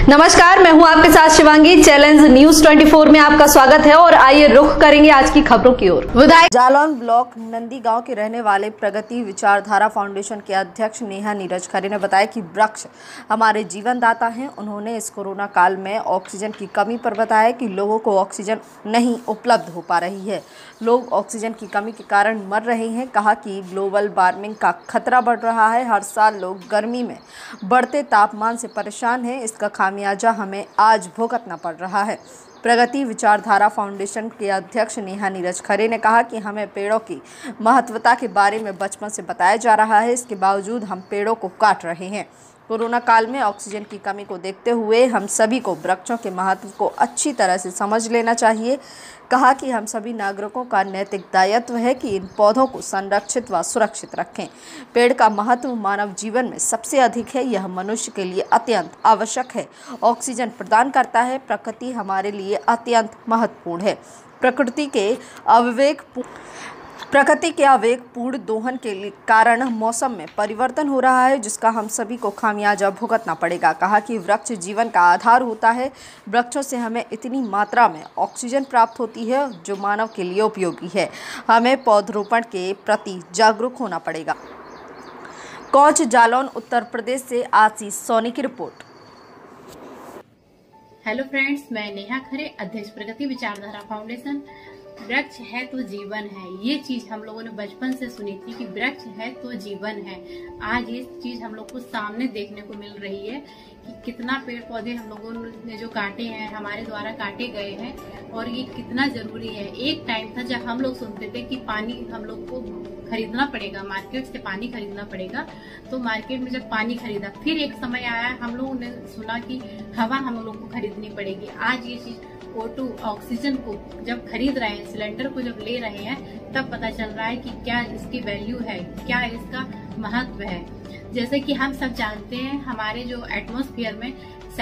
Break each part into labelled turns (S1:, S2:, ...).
S1: नमस्कार, मैं हूं आपके साथ शिवांगी। चैलेंज न्यूज 24 में आपका स्वागत है और आइए रुख करेंगे आज की खबरों की ओर। विधायक जालौन ब्लॉक नंदी गांव के रहने वाले प्रगति विचारधारा फाउंडेशन के अध्यक्ष नेहा नीरज खरे ने बताया कि वृक्ष हमारे जीवनदाता हैं। उन्होंने इस कोरोना काल में ऑक्सीजन की कमी पर बताया कि लोगों को ऑक्सीजन नहीं उपलब्ध हो पा रही है, लोग ऑक्सीजन की कमी के कारण मर रहे हैं। कहा कि ग्लोबल वार्मिंग का खतरा बढ़ रहा है, हर साल लोग गर्मी में बढ़ते तापमान से परेशान हैं, इसका खामियाजा हमें आज भुगतना पड़ रहा है। प्रगति विचारधारा फाउंडेशन के अध्यक्ष नेहा नीरज खरे ने कहा कि हमें पेड़ों की महत्वता के बारे में बचपन से बताया जा रहा है, इसके बावजूद हम पेड़ों को काट रहे हैं। कोरोना काल में ऑक्सीजन की कमी को देखते हुए हम सभी को वृक्षों के महत्व को अच्छी तरह से समझ लेना चाहिए। कहा कि हम सभी नागरिकों का नैतिक दायित्व है कि इन पौधों को संरक्षित व सुरक्षित रखें। पेड़ का महत्व मानव जीवन में सबसे अधिक है, यह मनुष्य के लिए अत्यंत आवश्यक है, ऑक्सीजन प्रदान करता है। प्रकृति हमारे लिए अत्यंत महत्वपूर्ण है। प्रकृति के आवेगपूर्ण दोहन के कारण मौसम में परिवर्तन हो रहा है, जिसका हम सभी को खामियाजा भुगतना पड़ेगा। कहा कि वृक्ष जीवन का आधार होता है, वृक्षों से हमें इतनी मात्रा में ऑक्सीजन प्राप्त होती है जो मानव के लिए उपयोगी है। हमें पौधरोपण के प्रति जागरूक होना पड़ेगा। कौच जालौन उत्तर प्रदेश से आशीष सोनी की रिपोर्ट।
S2: हेलो फ्रेंड्स, मैं नेहा खरे, अध्यक्ष प्रगति विचारधारा फाउंडेशन। वृक्ष है तो जीवन है, ये चीज हम लोगों ने बचपन से सुनी थी कि वृक्ष है तो जीवन है। आज ये चीज हम लोग को सामने देखने को मिल रही है कि कितना पेड़ पौधे हम लोगों ने जो काटे हैं, हमारे द्वारा काटे गए हैं, और ये कितना जरूरी है। एक टाइम था जब हम लोग सुनते थे कि पानी हम लोग को खरीदना पड़ेगा, मार्केट से पानी खरीदना पड़ेगा। तो मार्केट में जब पानी खरीदा, फिर एक समय आया हम लोगों ने सुना कि हवा हम लोग को खरीदनी पड़ेगी। आज ये चीज O2 ऑक्सीजन को जब खरीद रहे हैं, सिलेंडर को जब ले रहे हैं, तब पता चल रहा है कि क्या इसकी वैल्यू है, क्या इसका महत्व है। जैसे कि हम सब जानते हैं, हमारे जो एटमॉस्फेयर में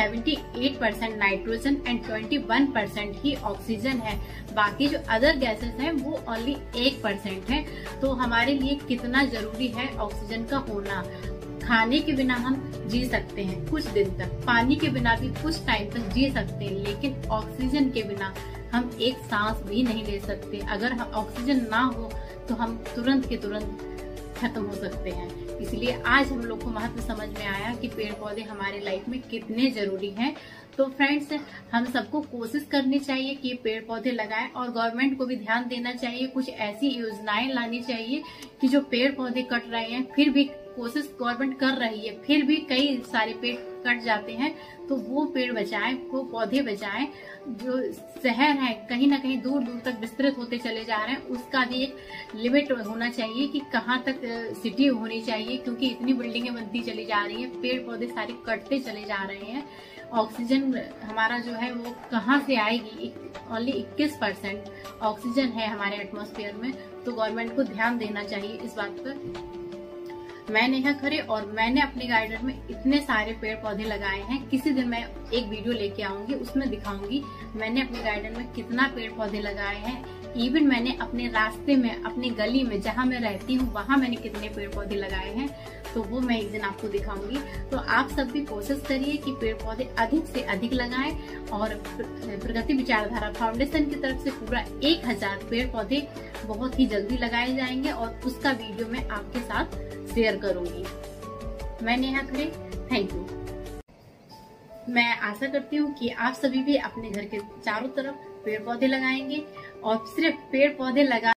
S2: 78% नाइट्रोजन एंड 21% ही ऑक्सीजन है। बाकी जो अदर गैसेस हैं वो ओनली 1% है। तो हमारे लिए कितना जरूरी है ऑक्सीजन का होना। खाने के बिना हम जी सकते हैं कुछ दिन तक, पानी के बिना भी कुछ टाइम तक जी सकते हैं, लेकिन ऑक्सीजन के बिना हम एक सांस भी नहीं ले सकते। अगर ऑक्सीजन ना हो तो हम तुरंत के तुरंत खत्म हो सकते हैं। इसलिए आज हम लोग को महत्व समझ में आया कि पेड़ पौधे हमारे लाइफ में कितने जरूरी हैं। तो फ्रेंड्स, हम सबको कोशिश करनी चाहिए कि पेड़ पौधे लगाएं, और गवर्नमेंट को भी ध्यान देना चाहिए। कुछ ऐसी योजनाएं लानी चाहिए कि जो पेड़ पौधे कट रहे हैं, फिर भी कोशिश गवर्नमेंट कर रही है, फिर भी कई सारे पेड़ कट जाते हैं, तो वो पेड़ बचाएं, वो पौधे बचाएं। जो शहर है कहीं ना कहीं दूर दूर तक विस्तृत होते चले जा रहे हैं, उसका भी एक लिमिट होना चाहिए कि कहाँ तक सिटी होनी चाहिए, क्योंकि इतनी बिल्डिंगें बनती चली जा रही है, पेड़ पौधे सारे कटते चले जा रहे हैं। ऑक्सीजन हमारा जो है वो कहाँ से आएगी? ओनली 21% ऑक्सीजन है हमारे एटमॉस्फेयर में। तो गवर्नमेंट को ध्यान देना चाहिए इस बात पर। मैं नेहा खरे, और मैंने अपने गार्डन में इतने सारे पेड़ पौधे लगाए हैं। किसी दिन मैं एक वीडियो लेके आऊंगी, उसमें दिखाऊंगी मैंने अपने गार्डन में कितना पेड़ पौधे लगाए हैं। इवन मैंने अपने रास्ते में, अपनी गली में जहाँ मैं रहती हूँ, वहाँ मैंने कितने पेड़ पौधे लगाए हैं, तो वो मैं एक दिन आपको दिखाऊंगी। तो आप सब भी कोशिश करिए कि पेड़ पौधे अधिक से अधिक लगाएं, और प्रगति विचारधारा फाउंडेशन की तरफ से पूरा 1000 पेड़ पौधे बहुत ही जल्दी लगाए जाएंगे, और उसका वीडियो मैं आपके साथ शेयर करूंगी। मैं नेहा खरे, थैंक यू। मैं आशा करती हूँ कि आप सभी भी अपने घर के चारों तरफ पेड़ पौधे लगाएंगे, और सिर्फ पेड़ पौधे लगा